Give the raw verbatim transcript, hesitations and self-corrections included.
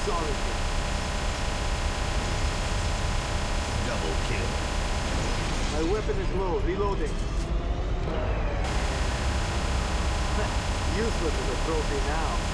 Solid hit. Double kill. My weapon is low. Reloading. Useless as a trophy now.